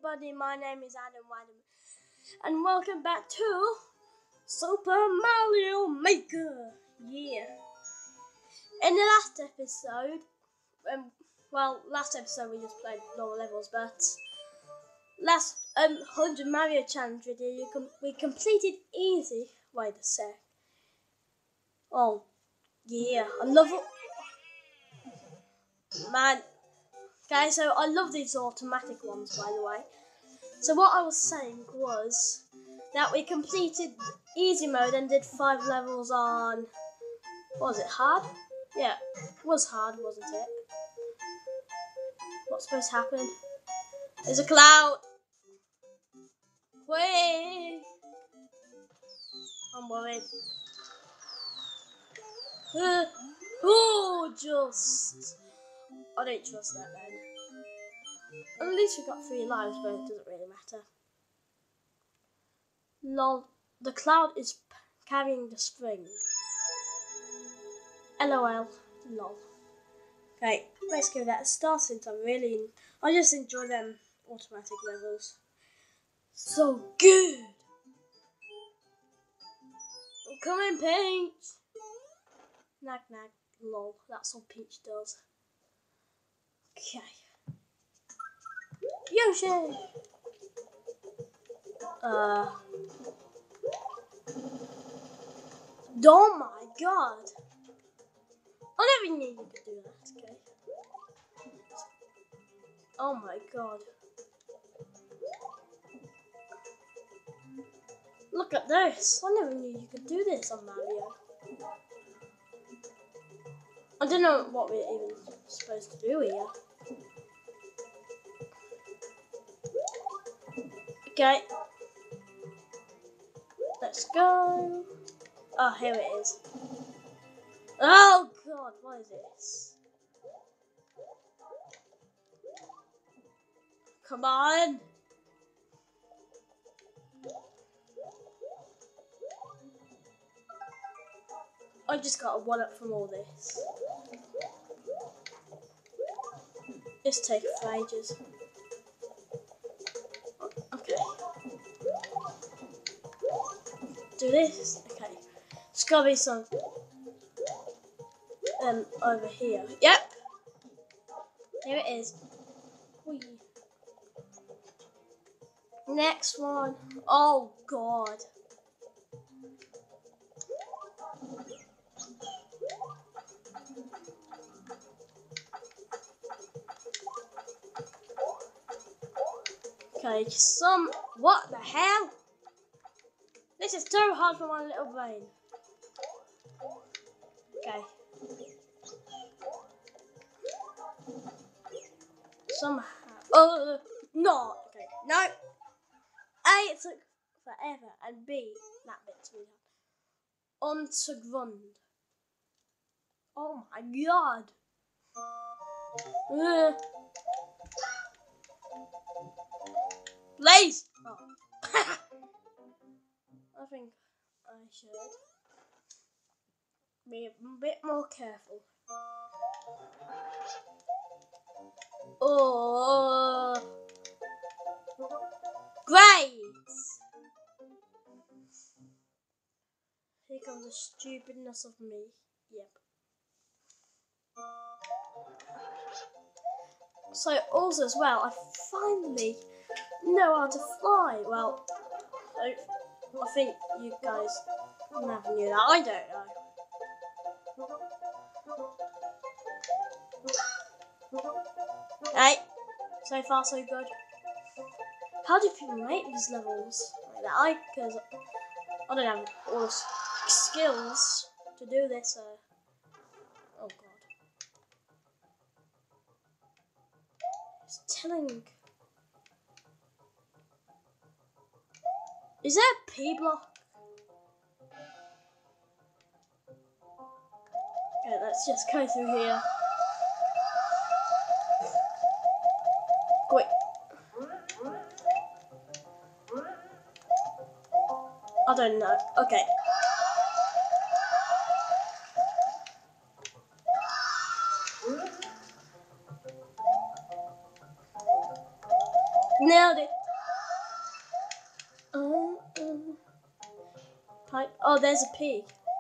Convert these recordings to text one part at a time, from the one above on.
everybody, my name is Adam Wadham, and welcome back to Super Mario Maker. Yeah. In the last episode, last episode we just played normal levels, but last 100 Mario Challenge video we completed easy. Wait a sec. Oh, yeah, I love it. Man. Okay, so I love these automatic ones, by the way. So what I was saying was that we completed easy mode and did 5 levels on, what was it, hard? Yeah, it was hard, wasn't it? What's supposed to happen? There's a cloud. Wait. I'm worried. Just. I don't trust that then. At least we got 3 lives, but it doesn't really matter. Lol. The cloud is carrying the spring. LOL. Lol. Okay, let's give that a start since I just enjoy them automatic levels. So good! Come in, Peach! Nag nag, lol, that's all Peach does. Okay. Yoshi! Oh my god! I never knew you could do that, okay? Oh my god. Look at this! I never knew you could do this on Mario. I don't know what we're even supposed to do here. Okay. Let's go. Oh, here it is. Oh god, what is this? Come on. I just got a 1-up from all this. It's taking for ages. Okay. Do this. Okay. It's gotta be some over here. Yep. Here it is. Whee. Next one. Oh god. Okay, what the hell? This is too hard for my little brain. Okay. Somehow. Oh, no. Okay, no. A, it took forever, and B, that bit's really hard. On to Grund. Oh my god. Please. Oh. I think I should be a bit more careful. Oh, great! Here comes the stupidness of me. Yep. So also as well, I finally know how to fly. Well, I think you guys never knew that. I don't know. Hey, so far so good. How do people make these levels like that? Because I don't have all the skills to do this. Oh god. It's telling. Is there a P block? Okay, let's just go through here. Wait. I don't know. Okay. No. nailed it. Pipe. Oh, there's a pig.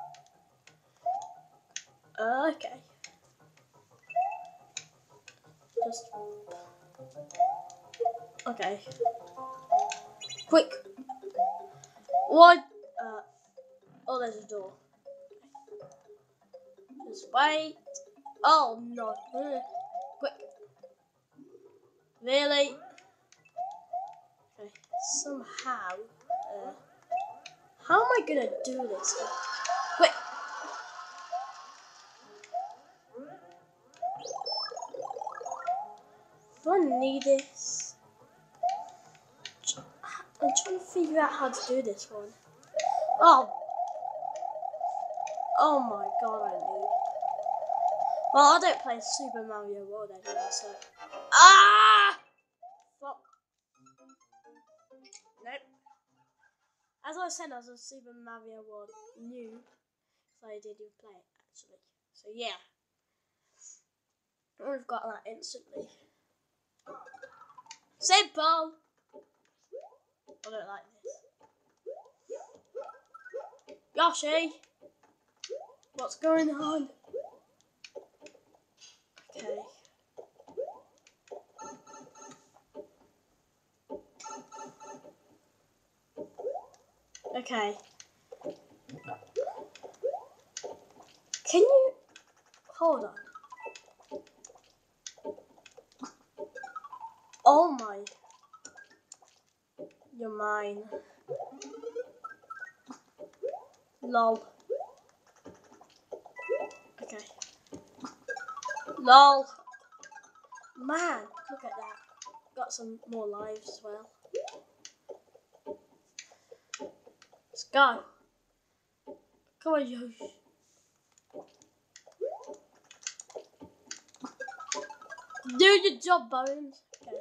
Okay. Just. Okay. Quick. What? Oh, there's a door. Just wait. Oh no. Quick. Really? Okay. Somehow. How am I gonna do this? Quick. Do I need this? I'm trying to figure out how to do this one. Oh. Oh my god, I need. Well, I don't play Super Mario World anymore, so. Ah! Fuck. Nope. As I said, I was a Super Mario World new, so I didn't play it actually. So yeah, we've got that instantly. Simple. I don't like this. Yoshi, what's going on? Okay. Okay. Can you hold on? Oh my. You're mine. Lol. Okay. Lol. Man, look at that. Got some more lives as well. Let's go. Come on, Yoshi. Do your job, Bones. Okay.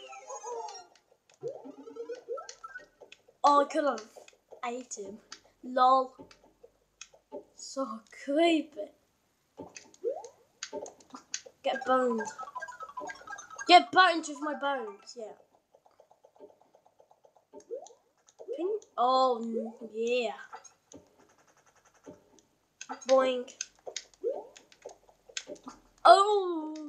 Oh, I could have ate him. Lol. So creepy. Get boned. Get boned with my bones. Yeah. Pink. Oh, yeah. Boink. Oh.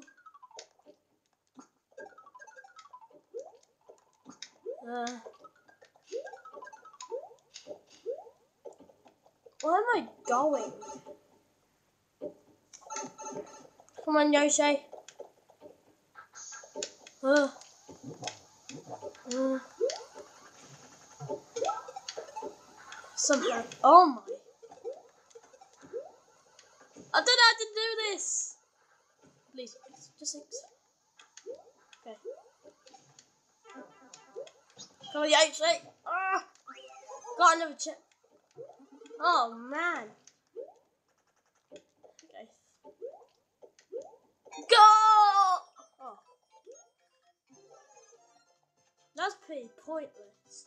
Where am I going? Come on, Yoshi. Somehow. Oh my. I don't know how to do this. Please, just okay. Come on, Yoshi. Got another chip. Oh man. Okay. Go! Oh. That's pretty pointless.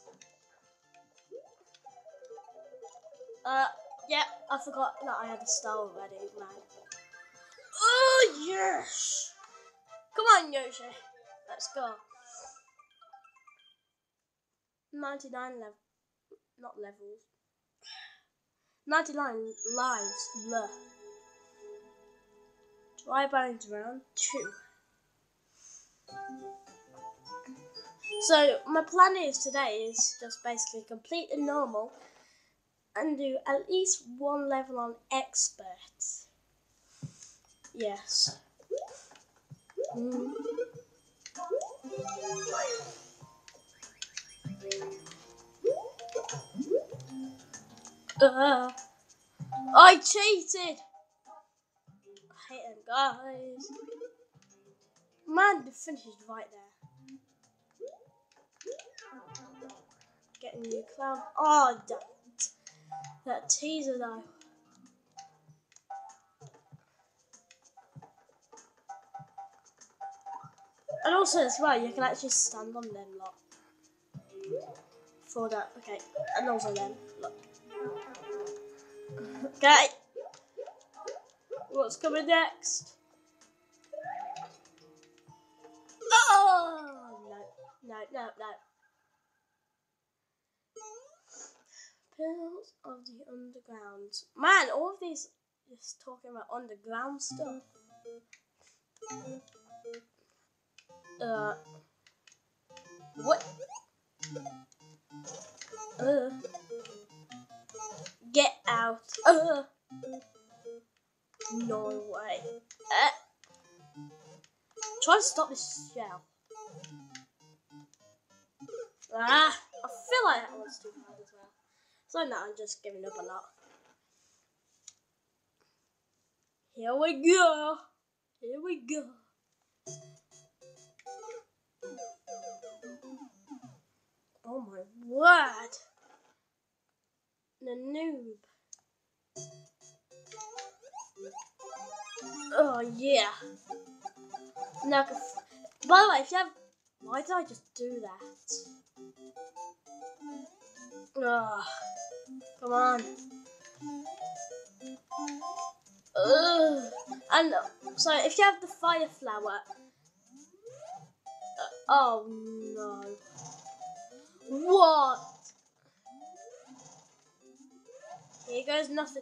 Yeah, I forgot that I had a star already, man. Oh, yes! Come on, Yoshi. Let's go. 99 level. Not levels. 99 lives. Blur. Dry bones round 2. So, my plan is today is just basically complete the normal and do at least one level on expert. Yes. I cheated! I hate them guys. Man, the finish is right there. Getting you clown. Oh, that teaser though. And also as well, you can actually stand on them lot. For that, okay. And also then, look. Okay. What's coming next? Oh, no. No. Pillars of the underground. Man, all of these just talking about underground stuff. What? Get out. No way. Try to stop this shell. I feel like that was too hard as well. So now I'm just giving up a lot. Here we go. Oh my word. The noob. Oh yeah. Now, by the way, if you have, why did I just do that? Come on. And so if you have the fire flower. Oh no. What? Here goes nothing.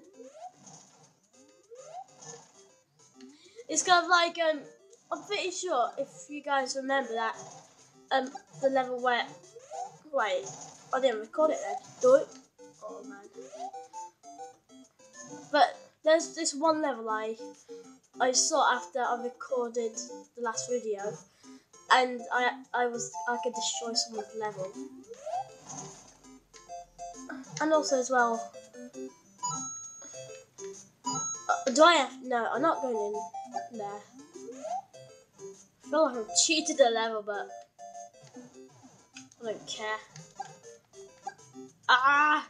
It's kind of like I'm pretty sure if you guys remember that the level where wait, I didn't record it then. Do it. Oh man. But there's this one level I saw after I recorded the last video, and I could destroy someone's level. And also as well, do I have? No, I'm not going in there. I feel like I've cheated the level, but I don't care. I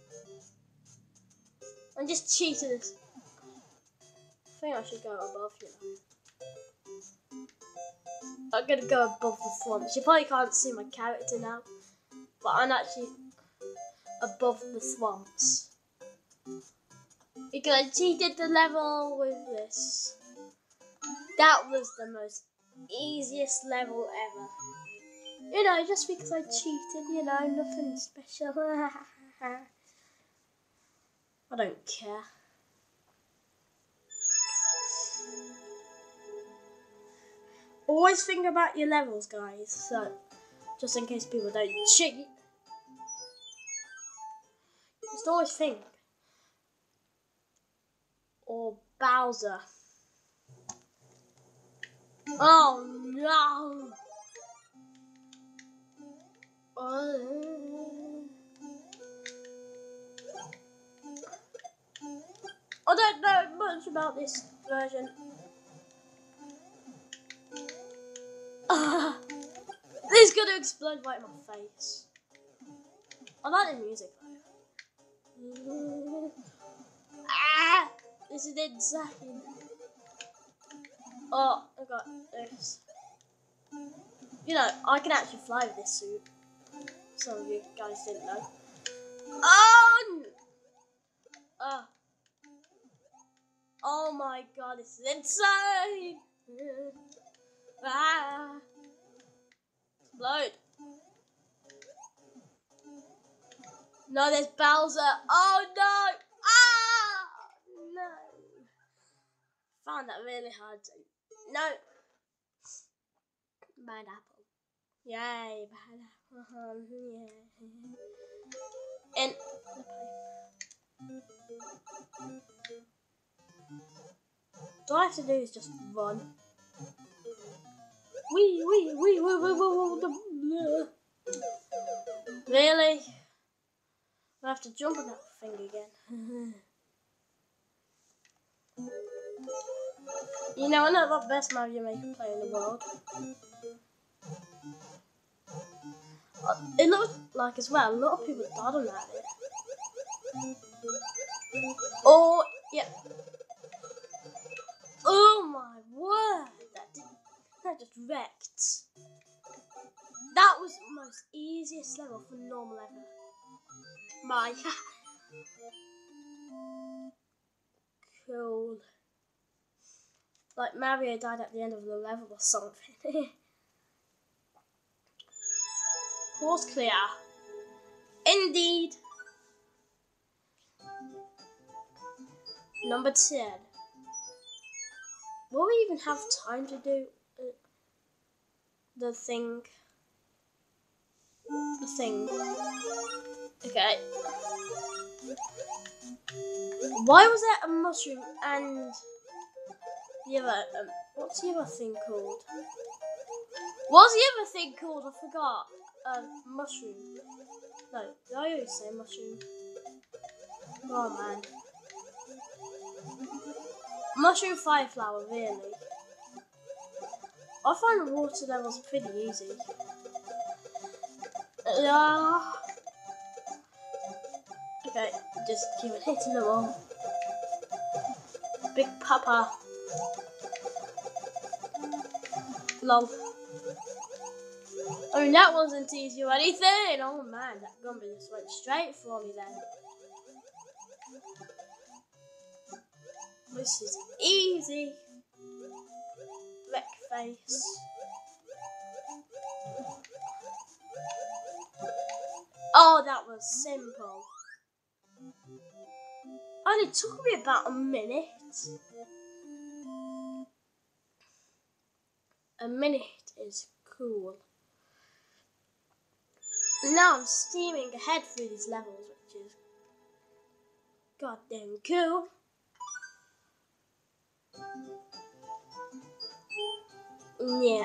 just cheated this. I think I should go above, you know. I'm gonna go above the swamps. You probably can't see my character now, but I'm actually above the swamps. Because I cheated the level with this. That was the most easiest level ever. You know, just because I cheated, you know, nothing special. I don't care. Always think about your levels, guys. So, just in case people don't cheat. Just always think. Or Bowser. Oh no! I don't know much about this version. This is gonna explode right in my face. I like the music though. This is insane. Oh, I got this. You know, I can actually fly with this suit. Some of you guys didn't know. Oh my god, this is insane! Explode. No, there's Bowser. Oh no! No. Found that really hard to. No. Bad apple. Yay, bad apple. Yeah. And all I have to do is just run. Wee. Really? I have to jump on that thing again. You know, I'm not the best Mario Maker player in the world. It looks like as well, a lot of people died on that bit. Oh, yeah. Oh my word, that just wrecked. That was the most easiest level for normal ever. My cool. Like Mario died at the end of the level or something. Course clear. Indeed. Number 10. Will we even have time to do the thing? Okay. Why was there a mushroom and the other, what's the other thing called? What's the other thing called? I forgot. Mushroom. No, did I always say mushroom? Oh man. Mushroom fire flower, really. I find the water levels pretty easy. Okay, just keep hitting them all. Big Papa. Lol. I mean, that wasn't easy or anything. Oh man, that Gumby just went straight for me then. This is easy. Wreck face. Oh, that was simple. And it took me about a minute. A minute is cool. Now I'm steaming ahead through these levels, which is goddamn cool. Yeah.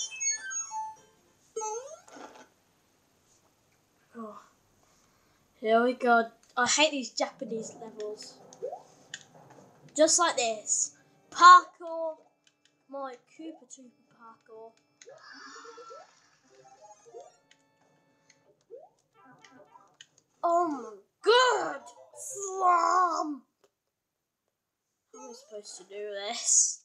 Oh. Here we go. I hate these Japanese levels. Just like this. Parkour. My Koopa Troopa parkour. Oh my god! Slump! How am I supposed to do this?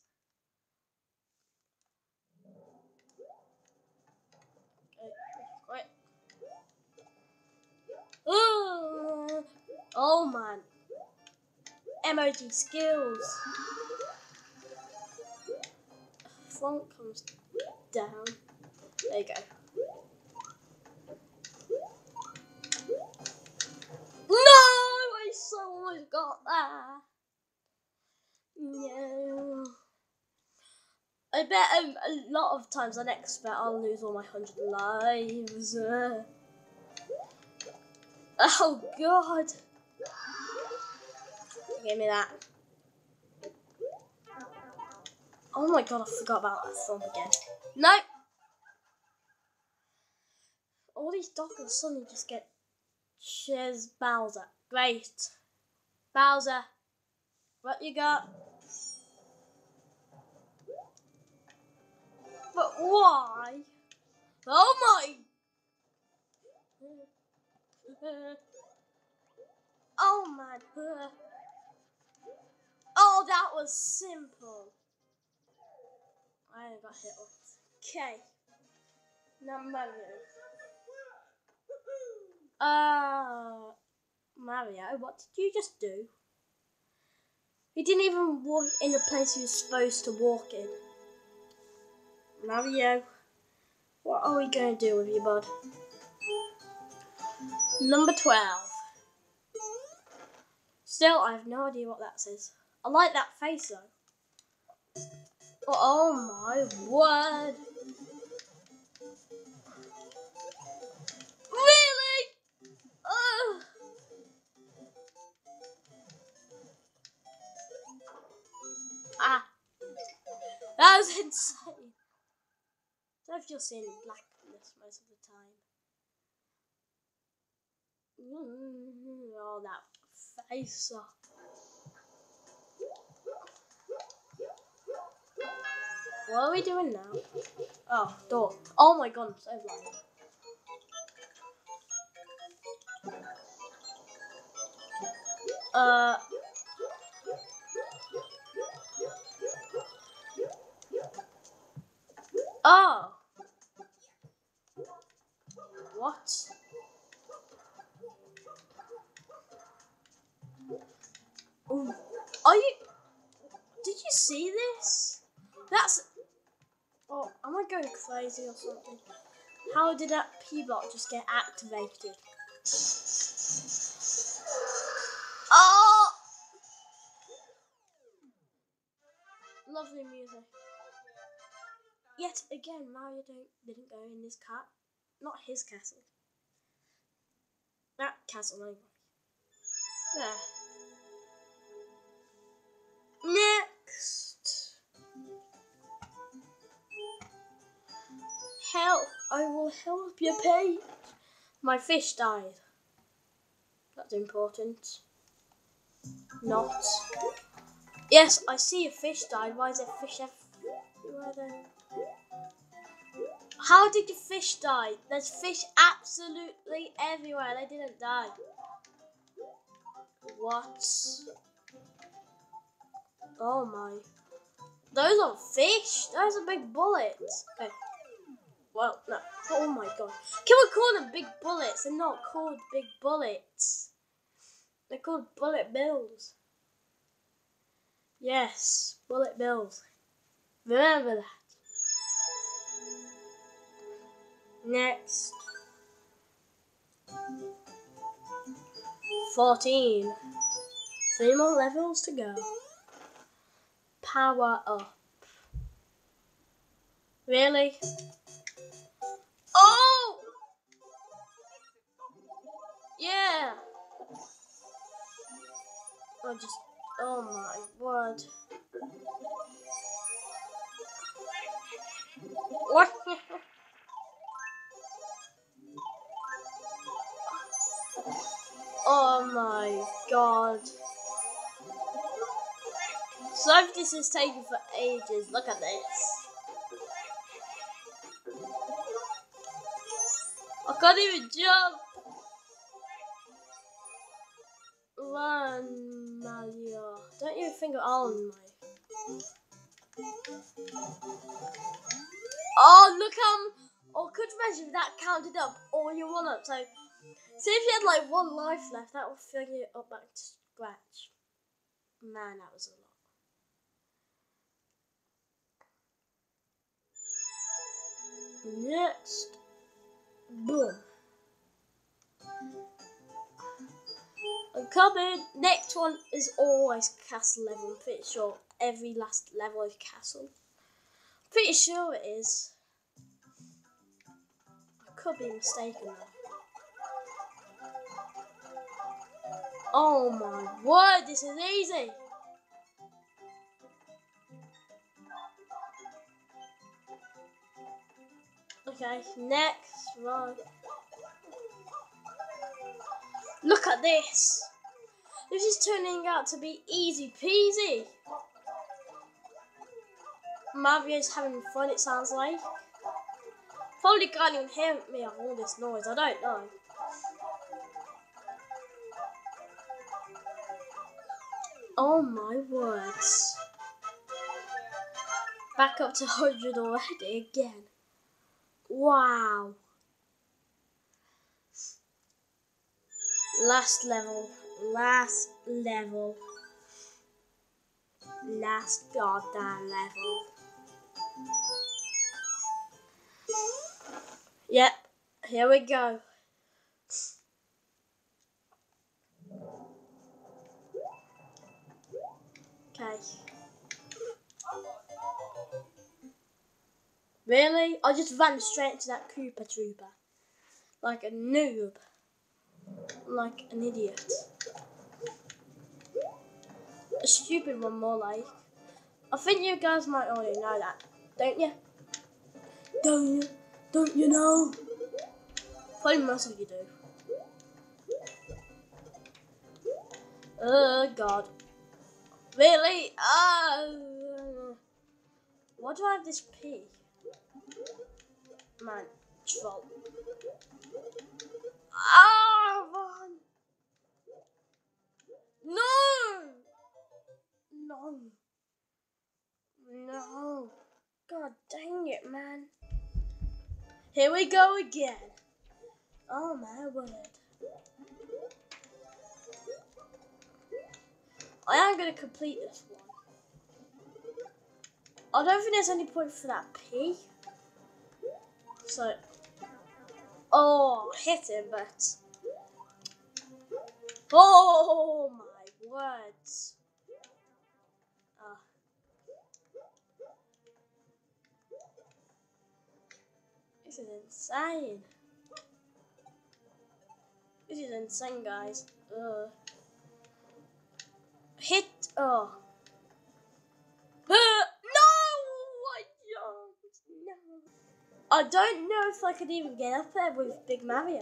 Okay, right. Oh man. Emoji skills. Front comes down. There you go. No! I so almost got that. No. I bet a lot of times I expect I'll lose all my 100 lives. Oh god. Give me that. Oh my god, I forgot about that thump again. No! All these dogs suddenly just get Cheers Bowser. Great. Bowser, what you got? But why? Oh my! Oh man. Oh, that was simple. I got hit once. Okay. Number Mario, what did you just do? He didn't even walk in the place he was supposed to walk in. Mario, what are we going to do with you, bud? Number 12. Still, I have no idea what that says. I like that face though. Oh my word. Really? Ah, that was insane. I don't know if you're seeing blackness most of the time. Oh, that face. What are we doing now? Oh, door. Oh my god, I'm so blind. Oh. What? Ooh. Are you... Did you see this? That's... Oh, am I going crazy or something? How did that P block just get activated? Oh! Lovely music. Yet again, Mario didn't go in this cat. Not his castle. That castle anyway. There. Next. Help! I will help you pay. My fish died. That's important. Not. Yes, I see a fish died. Why is there fish everywhere? How did the fish die? There's fish absolutely everywhere. They didn't die. What? Oh my. Those aren't fish. Those are big bullets. Okay. Well, no. Oh my god. Can we call them big bullets? They're not called big bullets. They're called bullet bills. Yes, bullet bills. Remember that. Next. 14. 3 more levels to go. Power up. Really? Oh! Yeah! Oh my word. What? Oh my god. So if this is taking for ages, look at this. I can't even jump. Run, Mario. Don't even think on my. Oh, look Oh, could you imagine if that counted up all your 1-ups? So, say if you had like 1 life left, that would fill you up back to scratch. Man, that was a lot. Next. Boom. I'm coming. Next one is always castle level. I'm pretty sure every last level is castle. Pretty sure it is. I could be mistaken though. Oh my word, this is easy. Okay, next one. Look at this. This is turning out to be easy peasy. Mario's having fun, it sounds like. Probably can't even hear me of all this noise, I don't know. Oh my words. Back up to 100 already again. Wow. Last level. Last level. Last goddamn level. Yep, here we go. Okay. Really? I just ran straight into that Koopa Trooper. Like a noob. Like an idiot. A stupid one more like. I think you guys might already know that, don't you? Don't you know? Probably most of you do. Oh god. Really? Why do I have this P? Man, troll. Man. No! No. God dang it, man. Here we go again. Oh my word. I am going to complete this one. I don't think there's any point for that P. So, Oh, hit him, but... Oh, my words. This is insane. This is insane, guys. Hit. Oh. No! I jumped. No. I don't know if I could even get up there with Big Mario.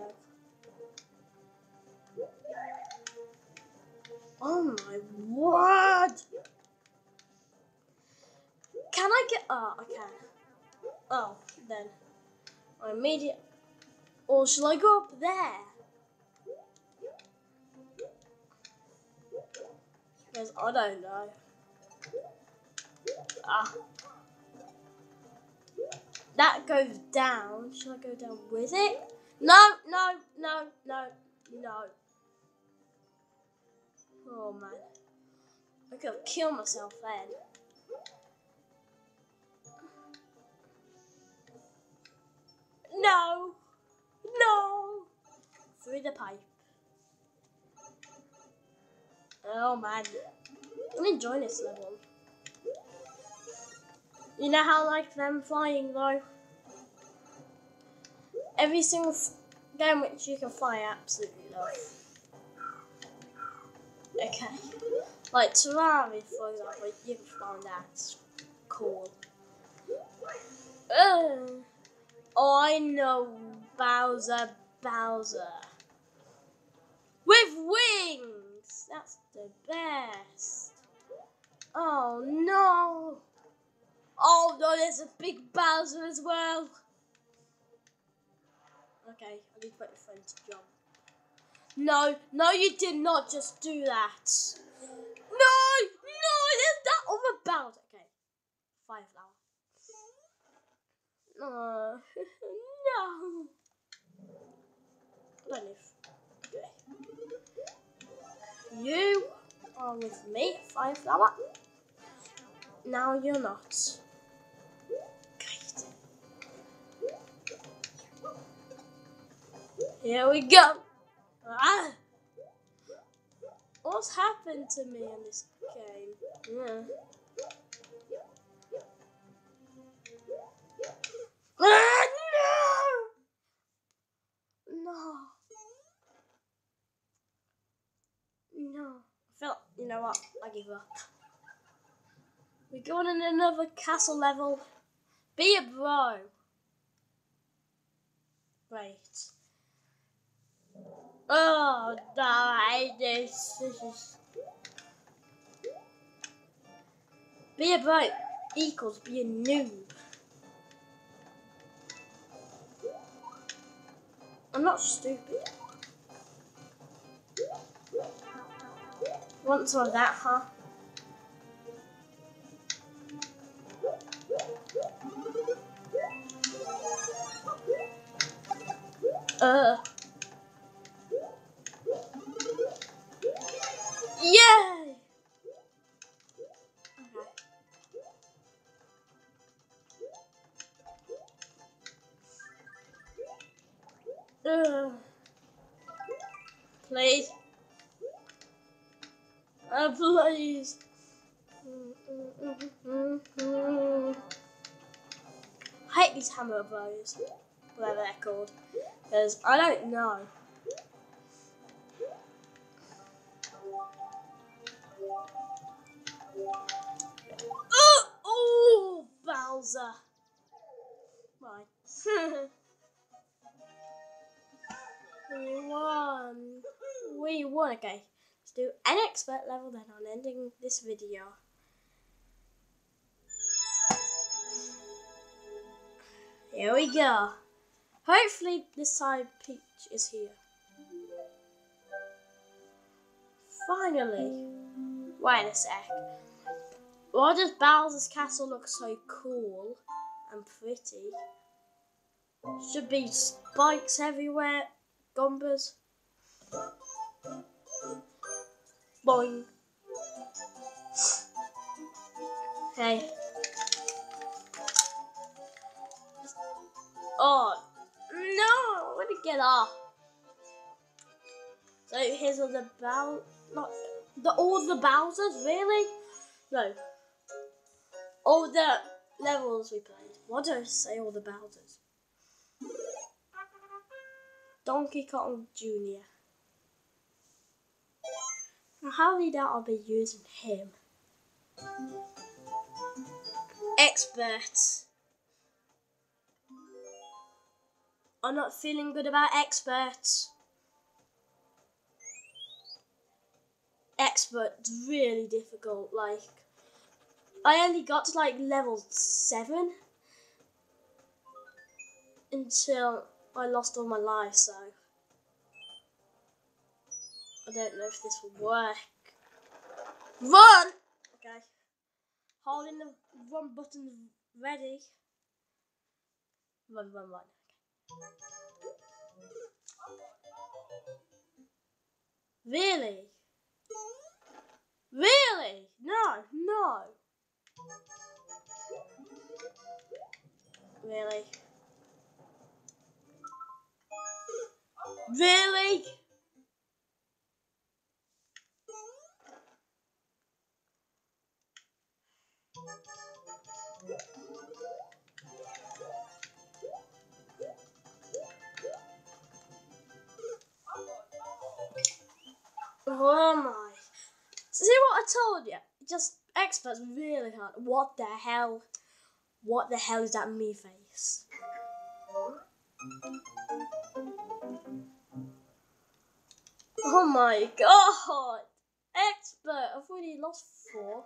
Oh my word! Can I get? Oh, I can. Oh, then I immediately. Or shall I go up there? Because I don't know. That goes down. Should I go down with it? No, no, no, no, no. Oh man. I could kill myself then. No! No! Through the pipe. Oh man. I'm enjoying this level. You know how I like them flying though? Every single game which you can fly, I absolutely love. Okay. Like Terraria, for example, you can fly on that. Cool. Oh, I know Bowser. With wings! That's the best. Oh no! Oh no, there's a big Bowser as well. Okay, I need to wait for him to jump. No, no, you did not just do that. No, there's that other Bowser. Okay, Fire Flower. No, no. I don't live. Okay. You are with me, Fire Flower. Now you're not. Great. Here we go. Ah. What's happened to me in this game? Yeah. Ah, no. I felt, you know what? I give up. We're going in another castle level. Be a bro. Right. Oh, no, I hate this. This is... Be a bro equals be a noob. I'm not stupid. Want some of that, huh? Yay! Okay. Please. Please. I hate these hammer bows, whatever they're called, because I don't know. Oh, Bowser. Right. We won. Okay, let's do an expert level, then I'm ending this video. Here we go. Hopefully this time Peach is here. Finally. Wait a sec. Why does Bowser's castle look so cool and pretty? Should be spikes everywhere. Gombas. Boing. Hey. Oh no! I want to Get off. So here's all the all the Bowsers, really? No. All the levels we played. Why do I say all the Bowsers? Donkey Kong Jr. I highly doubt I'll be using him. Expert. I'm not feeling good about experts. Expert's really difficult. Like, I only got to like level 7 until I lost all my life, so I don't know if this will work. Run! Okay. Holding the run button ready. Run, run, run. Really? Really? No, no. Really? Really? Oh my. See what I told you? Just experts really hard. What the hell? What the hell is that me face? Oh my god! Expert! I've already lost 4.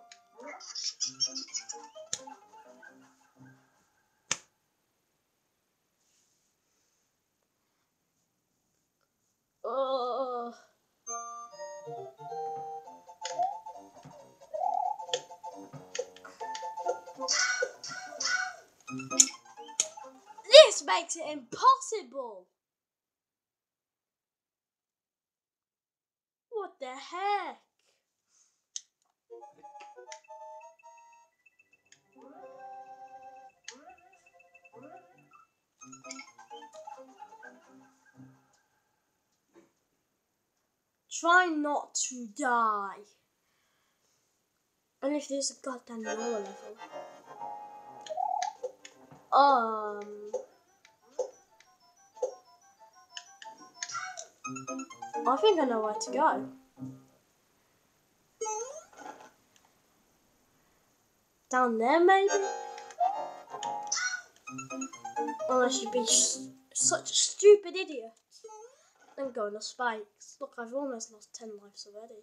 Oh. This makes it impossible! What the heck? Try not to die. And if there's a goddamn lower level. I think I know where to go. Down there, maybe? Unless you'd be such a stupid idiot. And go on the spikes. Look, I've almost lost 10 lives already.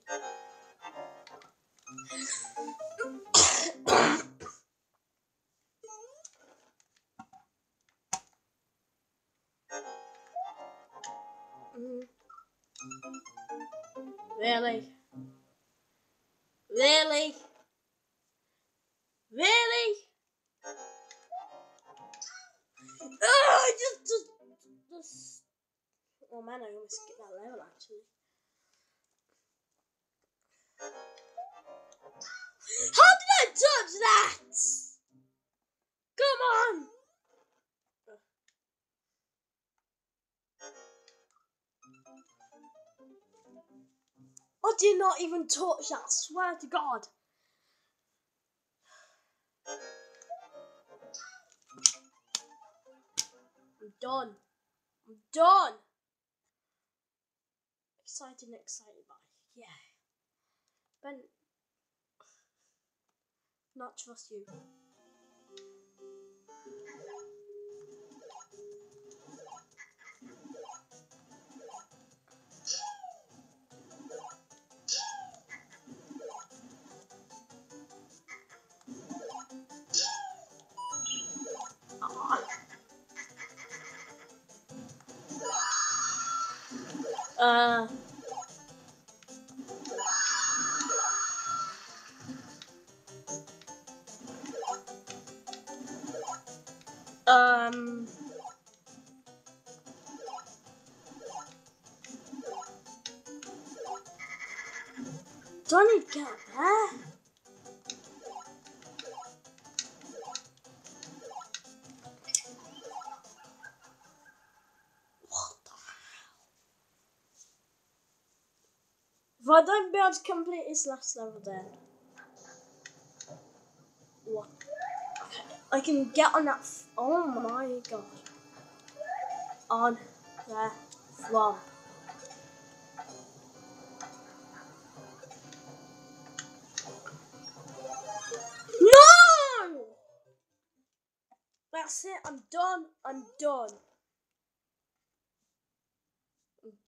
Really? Really? Really? Oh, just. Oh man, I almost skipped that level actually. How did I touch that? Come on! I did not even touch that, I swear to God. I'm done. I'm done. Excited, but yeah. But not trust you. Do I need to get up there? What the If I don't be able to complete this last level, then what? Okay, I can get on that. Oh my god! On the floor. No! That's it. I'm done. I'm done.